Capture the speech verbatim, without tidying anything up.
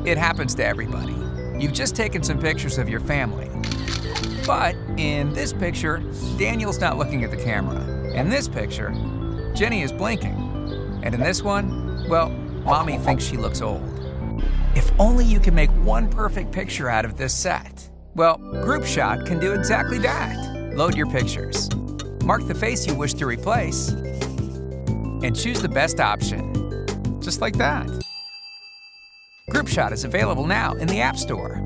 It happens to everybody. You've just taken some pictures of your family. But in this picture, Daniel's not looking at the camera. In this picture, Jenny is blinking. And in this one, well, Mommy thinks she looks old. If only you can make one perfect picture out of this set. Well, Groupshot can do exactly that. Load your pictures. Mark the face you wish to replace, and choose the best option. Just like that. Groupshot is available now in the App Store.